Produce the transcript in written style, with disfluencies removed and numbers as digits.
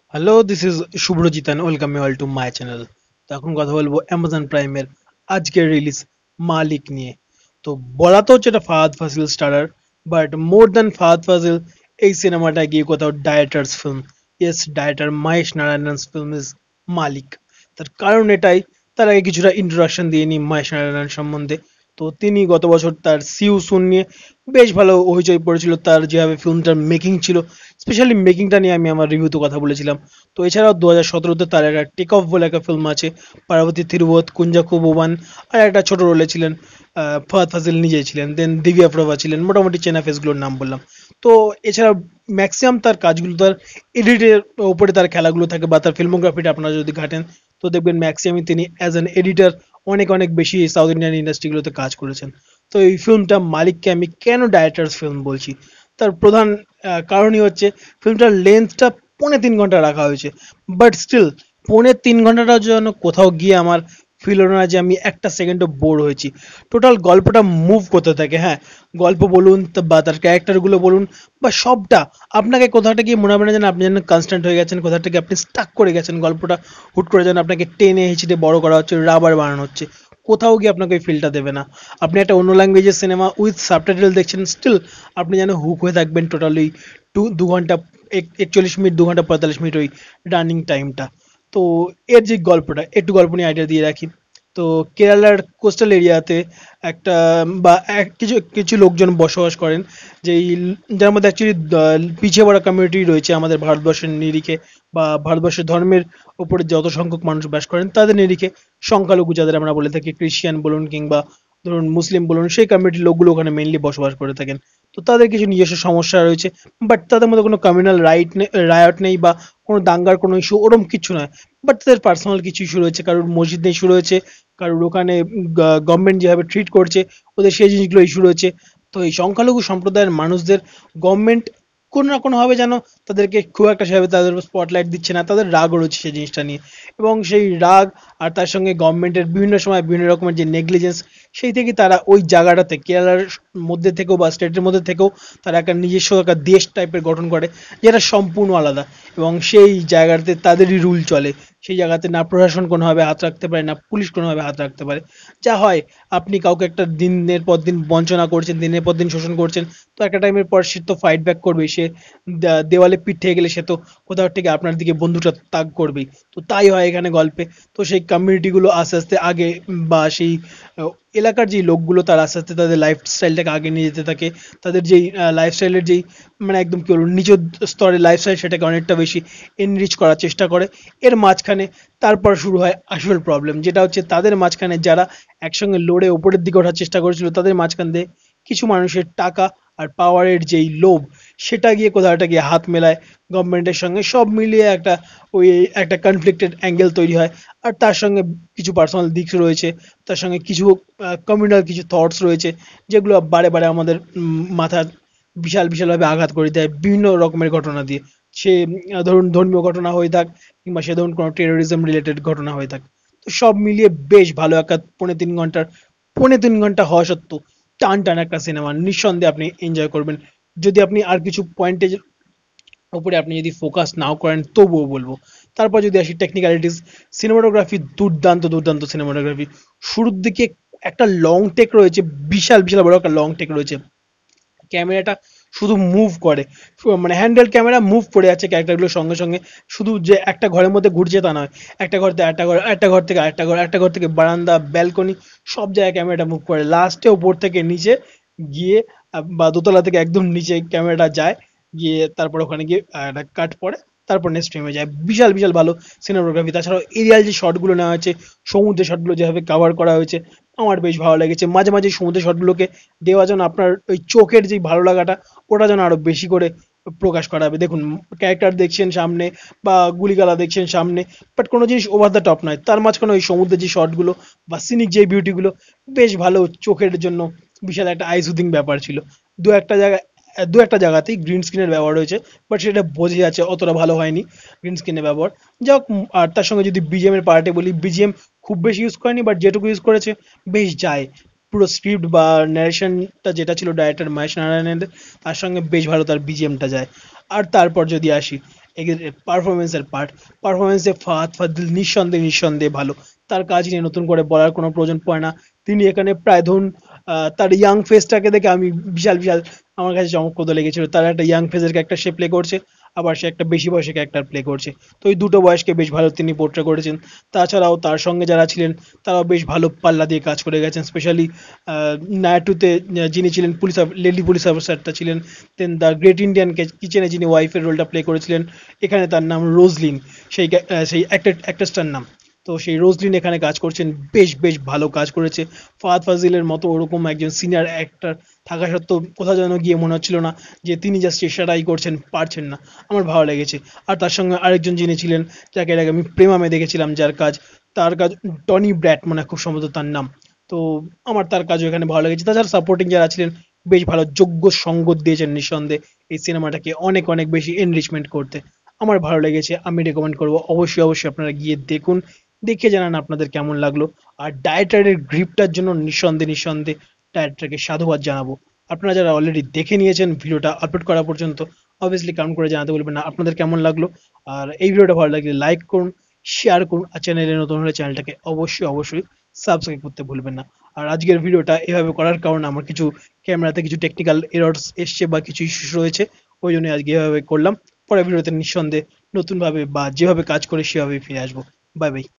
Hello, this is Subhrajit and welcome you all to my channel. তো এখন কথা বলবো অ্যামাজন প্রাইমের আজকের রিলিজ মালিক নিয়ে। তো বলা তো হচ্ছে এটা Fahadh Faasil starrer, but more than Fahadh Faasil এই সিনেমাটা গিয়ে কোথাও ডায়েটার্স ফিল্ম। ইয়েস, ডায়েটার মহেশ নারায়ণস ফিল্ম ইজ মালিক। তার কারণ এটাই, তার আগে কিছুটা ইন্ট্রোডাকশন দিয়ে নিই মহেশ নারায়ণ সম্বন্ধে। তো তিনি গত বছর তার সিউ সুন নিয়ে বেশ ভালো হইচই পড়েছিল, তার যেভাবে ফিল্মটার মেকিং ছিল, স্পেশালি মেকিংটা নিয়ে আমি আমার রিভিউতে কথা বলেছিলাম। তো এছাড়াও 2017-তে তার একটা টেক অফ বলে একটা ফিল্ম আছে, পার্বতী থিরুবত, কুঞ্জাকু বোবান, আর একটা ছোট রোলে ছিলেন ফাহাদ ফাজিল নিজেই ছিলেন, দেন দিব্যা প্রভা ছিলেন, মোটামুটি চেনা ফেসগুলোর নাম বললাম। তো এছাড়া ম্যাক্সিমাম তার কাজগুলো তার এডিটের উপরে তার খেলাগুলো থাকে, বা তার ফিল্মোগ্রাফিটা আপনারা যদি ঘাটেন তো দেখবেন ম্যাক্সিমামই তিনি অ্যাজ অ্যান এডিটর অনেক অনেক বেশি সাউথ ইন্ডিয়ান ইন্ডাস্ট্রিগুলোতে কাজ করেছেন। তো এই ফিল্মটা মালিককে আমি কেন ডাইরেক্টরস ফিল্ম বলছি, তার প্রধান কারণই হচ্ছে ফিল্মটার লেন্থটা 3.5 ঘন্টা রাখা হয়েছে। বাট স্টিল 3.5 ঘন্টাটা যেন কোথাও গিয়ে আমার ফিল হলো না যে আমি একটা সেকেন্ডও বোর হয়েছি। টোটাল গল্পটা মুভ করতে থাকে, হ্যাঁ, গল্প বলুন বা তার ক্যারেক্টারগুলো বলুন বা সবটা আপনাকে কোথাওটা গিয়ে মনে হবে না যেন আপনি যেন কনস্ট্যান্ট হয়ে গেছেন, কোথাও থেকে আপনি স্টাক করে গেছেন, গল্পটা হুট করে যেন আপনাকে টেনে হিঁচড়ে বড় করা হচ্ছে, রাবার বানানো হচ্ছে। কোথাও গিয়ে আপনাকে ওই ফিলটা দেবে না। আপনি একটা অন্য ল্যাঙ্গুয়েজের সিনেমা উইথ সাবটাইটেল দেখছেন, স্টিল আপনি যেন হুক হয়ে থাকবেন টোটালি 2 ঘন্টা 41 মিনিট, 2 ঘন্টা 45 মিনিট ওই রানিং টাইমটা। তো এর যে গল্পটা, একটু গল্প নিয়ে আইডিয়া দিয়ে রাখি। তো কেরালার কোস্টাল এরিয়াতে একটা বা কিছু কিছু লোকজন বসবাস করেন, যেই যার মধ্যে অ্যাকচুয়ালি পিছিয়ে পড়া কমিউনিটি রয়েছে আমাদের ভারতবর্ষের নিরিখে, বা ভারতবর্ষের ধর্মের উপরে যত সংখ্যক মানুষ বাস করেন তাদের নিরিখে সংখ্যালঘু যাদের আমরা বলে থাকি, ক্রিশ্চিয়ান বলুন কিংবা ধরুন মুসলিম বলুন, সেই কমিউনিটির লোকগুলো ওখানে মেইনলি বসবাস করে থাকেন। তো তাদের কিছু নিজস্ব সমস্যা রয়েছে, বাট তাদের মধ্যে কোনো কমিউনাল রায়ট নেই বা কোনো দাঙ্গার কোনো ইস্যু ওরম কিছু নয়। বাট তাদের পার্সোনাল কিছু ইস্যু রয়েছে, কারোর মসজিদ নিয়ে ইস্যু রয়েছে, কারোর ওখানে গভর্নমেন্ট যেভাবে ট্রিট করছে ওদের সেই জিনিসগুলো ইস্যু রয়েছে। তো এই সংখ্যালঘু সম্প্রদায়ের মানুষদের গভর্নমেন্ট কোনো না কোনোভাবে যেন তাদেরকে খুব একটা সেভাবে তাদের স্পটলাইট দিচ্ছে না, তাদের রাগও রয়েছে সেই জিনিসটা নিয়ে। এবং সেই রাগ আর তার সঙ্গে গভর্নমেন্টের বিভিন্ন সময় বিভিন্ন রকমের যে নেগলিজেন্স, সেই থেকে তারা ওই জায়গাটাতে কেরালার মধ্যে থেকেও বা স্টেটের মধ্যে থেকেও তারা একটা নিজস্ব একটা দেশ টাইপের গঠন করে, যেটা সম্পূর্ণ আলাদা। এবং সেই জায়গাতে তাদেরই রুল চলে, সেই জায়গাতে না প্রশাসন কোনোভাবে হাত রাখতে পারে, না পুলিশ কোনোভাবে হাত রাখতে পারে। যা হয়, আপনি কাউকে একটা দিনের পর দিন বঞ্চনা করছেন, দিনের পর দিন শোষণ করছেন, তো একটা টাইমের পর সে তো ফাইট ব্যাক করবে, সে দেওয়ালে পিঠ থেকে গেলে সে তো কোথাও থেকে আপনার দিকে বন্ধুটা তাক করবেই। তো তাই হয় এখানে গল্পে। তো সেই কমিউনিটিগুলো আস্তে আস্তে আগে, বা সেই আহ, এলাকার যেই লোকগুলো তারা আস্তে আস্তে তাদের লাইফস্টাইলটাকে আগে নিয়ে যেতে থাকে। তাদের যেই লাইফস্টাইলের যেই মানে একদম কি বলবো নিচু স্তরের লাইফস্টাইল, সেটাকে অনেকটা বেশি এনরিচ করার চেষ্টা করে। এর মাঝখানে তারপর শুরু হয় আসল প্রবলেম, যেটা হচ্ছে তাদের মাঝখানে যারা একসঙ্গে লড়ে ওপরের দিকে ওঠার চেষ্টা করেছিল, তাদের মাঝখান দিয়ে কিছু মানুষের টাকা আর পাওয়ারের যেই লোভ, সেটা গিয়ে কোথাও একটা গিয়ে হাত মেলায় গভর্নমেন্টের সঙ্গে, সব মিলিয়ে একটা ওই একটা কনফ্লিক্টেড অ্যাঙ্গেল তৈরি হয়। আর তার সঙ্গে কিছু পার্সোনাল দিক রয়েছে, তার সঙ্গে কিছু কমিউনাল কিছু থটস রয়েছে, যেগুলো বারে বারে আমাদের মাথা বিশাল বিশালভাবে আঘাত করে দেয় বিভিন্ন রকমের ঘটনা দিয়ে। সে ধরুন ধর্মীয় ঘটনা হয়ে থাক, কিংবা সে ধরুন কোনো টেরোরিজম রিলেটেড ঘটনা হয়ে থাক। তো সব মিলিয়ে বেশ ভালো একটা 3.5 ঘন্টার, 3.5 ঘন্টা হওয়া সত্ত্বেও টান টান একটা সিনেমা, নিঃসন্দেহে আপনি এনজয় করবেন। যদি আপনি আর কিছু পয়েন্টের উপরে আপনি যদি ফোকাস নাও করেন তবুও বলবো। তারপর যদি আসি টেকনিক্যালিটিস, সিনেমাটোগ্রাফি দুর্দান্ত দুর্দান্ত সিনেমাটোগ্রাফি। শুরুর দিকে একটা লং টেক রয়েছে, বিশাল বিশাল বড় একটা লং টেক রয়েছে, ক্যামেরাটা শুধু মুভ করে, মানে হ্যান্ডেল ক্যামেরা মুভ করে যাচ্ছে ক্যারেক্টারগুলোর সঙ্গে সঙ্গে। শুধু যে একটা ঘরের মধ্যে ঘুরছে তা নয়, একটা ঘর থেকে একটা ঘর, একটা ঘর থেকে আরেকটা ঘর, একটা ঘর থেকে বারান্দা, ব্যালকনি, সব জায়গায় ক্যামেরাটা মুভ করে। লাস্টে ওপর থেকে নিচে গিয়ে বা দোতলা থেকে একদম নিচে ক্যামেরাটা যায়, গিয়ে তারপর ওখানে গিয়ে একটা কাট পড়ে, তারপর নেক্সট ফ্রেমে যায়। বিশাল বিশাল ভালো সিনেমাটোগ্রাফি। তাছাড়াও এরিয়াল যে শটগুলো নেওয়া হয়েছে, সমুদ্রের শটগুলো যেভাবে কভার করা হয়েছে, আমার বেশ ভালো লেগেছে। মাঝে মাঝে সমুদ্রের শটগুলোকে দেওয়া যেন আপনার ওই চোখের যে ভালো লাগাটা, ওটা যেন আরো বেশি করে প্রকাশ করাবে। দেখুন, ক্যারেক্টার দেখছেন সামনে বা গুলিগালা দেখছেন সামনে, বাট কোনো জিনিস ওভার দ্য টপ নয়, তার মাঝখানে ওই সমুদ্রের যে শটগুলো বা সিনিক যে বিউটিগুলো, বেশ ভালো, চোখের জন্য বিশাল একটা আই সুদিং ব্যাপার ছিল। দু একটা জায়গায়, দু একটা জায়গাতেই গ্রিন স্ক্রিনের ব্যবহার হয়েছে, বাট সেটা বোঝা যাচ্ছে অতটা ভালো হয়নি গ্রিন স্ক্রিনের ব্যবহার। যাই হোক, আর তার সঙ্গে যদি বিজিএম এর পার্টে বলি, বিজিএম খুব বেশি ইউজ করেনি, বাট যেটুকু ইউজ করেছে বেশ যায়। পুরো স্ক্রিপ্ট বা ন্যারেশনটা যেটা ছিল ডাইরেক্টর মহেশ নারায়ণের, তার সঙ্গে বেশ ভালো তার বিজিএমটা যায়। আর তারপর যদি আসি, পারফরমেন্সে ফাহাদ ফাজিল নিঃসন্দেহে ভালো। তার কাজ নিয়ে নতুন করে বলার কোনো প্রয়োজন পড়ে না। তিনি এখানে প্রায় ধরুন তার ইয়াং ফেসটাকে দেখে আমি বিশাল আমার কাছে চমকপ্রদ লেগেছিল। তার একটা ইয়াং ফেজের ক্যারেক্টার সে প্লে করছে, আবার সে একটা বেশি বয়সের ক্যারেক্টার প্লে করছে। তো এই দুটো বয়সকে বেশ ভালো তিনি পোর্ট্রে করেছেন। তাছাড়াও তার সঙ্গে যারা ছিলেন তারাও বেশ ভালো পাল্লা দিয়ে কাজ করে গেছেন। স্পেশালি নায়াটুতে যিনি ছিলেন লেডি পুলিশ অফিসারটা ছিলেন, দেন দ্য গ্রেট ইন্ডিয়ান কিচেনে যিনি ওয়াইফের রোলটা প্লে করেছিলেন, এখানে তার নাম রোজলিন, সেই অ্যাক্ট্রেসটার নাম। তো সেই রোজলিন এখানে কাজ করছেন, বেশ ভালো কাজ করেছে। ফাহাদ ফাজিলের মতো ওরকম একজন সিনিয়র অ্যাক্টর থাকা সত্ত্বেও কোথাও যেন গিয়ে মনে হচ্ছিল না যে তিনি জাস্ট চেষ্টাটাই করছেন, পারছেন না। আমার ভালো লেগেছে। আর তার সঙ্গে আরেকজন যিনি ছিলেন, যাকে এর আগে আমি প্রেমামে দেখেছিলাম, তার কাজ টনি ব্র্যাট মনে হয় খুব সম্ভবত তার নাম। তো আমার তার কাজও এখানে ভালো লেগেছে। তাছাড়া সাপোর্টিং যারা ছিলেন বেশ ভালো যোগ্য সঙ্গ দিয়েছেন নিঃসন্দেহে এই সিনেমাটাকে অনেক বেশি এনরিচমেন্ট করতে। আমার ভালো লেগেছে, আমি রেকমেন্ড করবো। অবশ্যই আপনারা গিয়ে দেখুন, দেখে জানান আপনাদের কেমন লাগলো। আর ডাইরেক্টরের গ্রিপটার জন্য নিঃসন্দেহে ডাইরেক্টরকে সাধুবাদ জানাবো। আপনারা যারা অলরেডি দেখে নিয়েছেন ভিডিওটা আপলোড করা পর্যন্ত, অবভিয়াসলি কমেন্ট করে জানাতে বলবেন না আপনাদের কেমন লাগলো। আর এই ভিডিওটা ভালো লাগলে লাইক করুন, শেয়ার করুন, আর চ্যানেলে নতুন হলে চ্যানেলটাকে অবশ্যই সাবস্ক্রাইব করতে ভুলবেন না। আর আজকের ভিডিওটা এভাবে করার কারণে আমার কিছু ক্যামেরাতে কিছু টেকনিক্যাল এরর্স এসছে বা কিছু ইস্যুস রয়েছে, ওই জন্য আজকে এভাবে করলাম। পরের ভিডিওতে নিঃসন্দেহে নতুনভাবে বা যেভাবে কাজ করে সেভাবেই ফিরে আসবো। Bye by.